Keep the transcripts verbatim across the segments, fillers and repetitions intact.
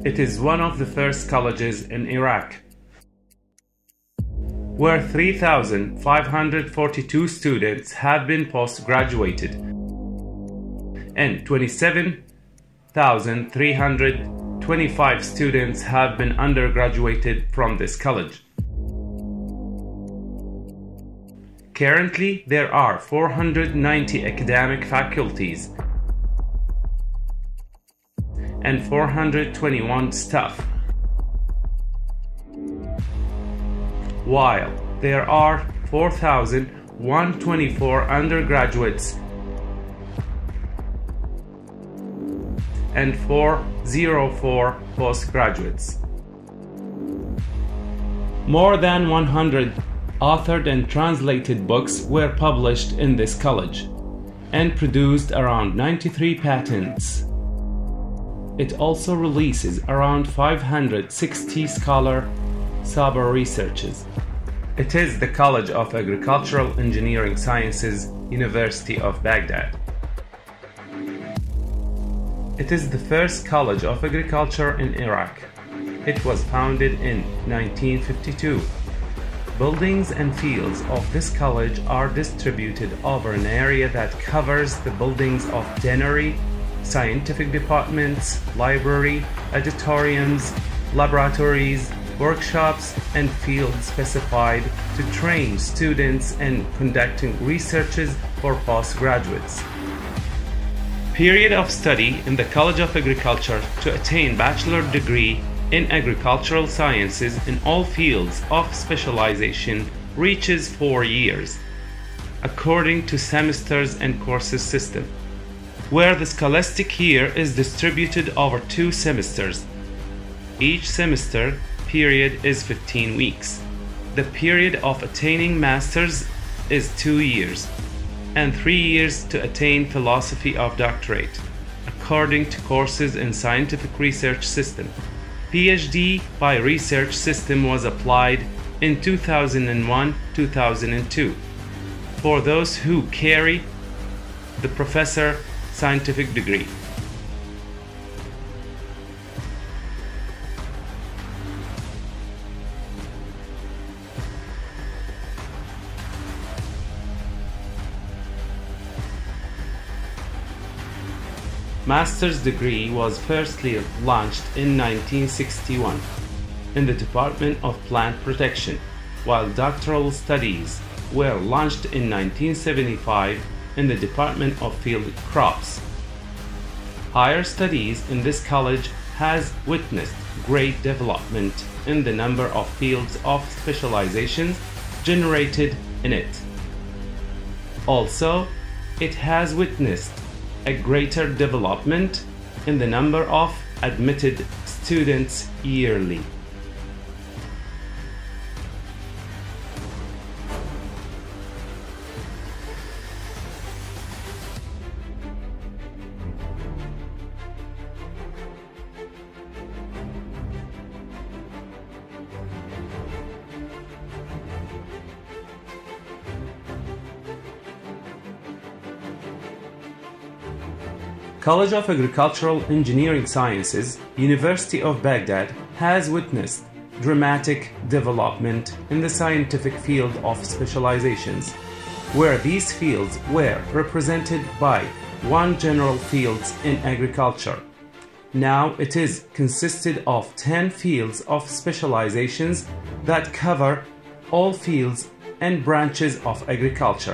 It is one of the first colleges in Iraq, where three thousand five hundred forty-two students have been post-graduated and twenty-seven thousand three hundred twenty-five students have been undergraduated from this college. Currently, there are four hundred ninety academic faculties and four hundred twenty-one staff, while there are four thousand one hundred twenty-four undergraduates and four hundred four postgraduates. More than one hundred authored and translated books were published in this college and produced around ninety-three patents. It also releases around five hundred sixty scholar Saber researches. It is the College of Agricultural Engineering Sciences, University of Baghdad. It is the first college of agriculture in Iraq. It was founded in nineteen fifty-two. Buildings and fields of this college are distributed over an area that covers the buildings of deanery, scientific departments, library, auditoriums, laboratories, workshops, and fields specified to train students in conducting researches for postgraduates. Period of study in the College of Agriculture to attain bachelor degree in agricultural sciences in all fields of specialization reaches four years, according to semesters and courses system, where the scholastic year is distributed over two semesters. Each semester period is fifteen weeks. The period of attaining masters is two years, and three years to attain philosophy of doctorate, according to courses in scientific research system. PhD by research system was applied in two thousand one to two thousand two for those who carry the professor scientific degree. Master's degree was firstly launched in nineteen sixty-one in the Department of Plant Protection, while doctoral studies were launched in nineteen seventy-five in the Department of Field Crops. Higher studies in this college has witnessed great development in the number of fields of specializations generated in it. Also, it has witnessed a greater development in the number of admitted students yearly. College of Agricultural Engineering Sciences, University of Baghdad has witnessed dramatic development in the scientific field of specializations, where these fields were represented by one general fields in agriculture. Now it is consisted of ten fields of specializations that cover all fields and branches of agriculture.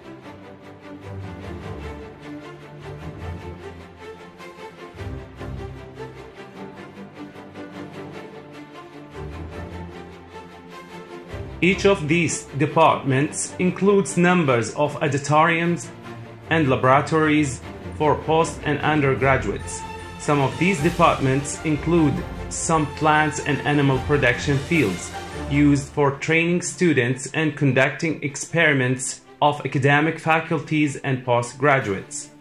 Each of these departments includes numbers of auditoriums and laboratories for post and undergraduates. Some of these departments include some plants and animal production fields used for training students and conducting experiments of academic faculties and postgraduates.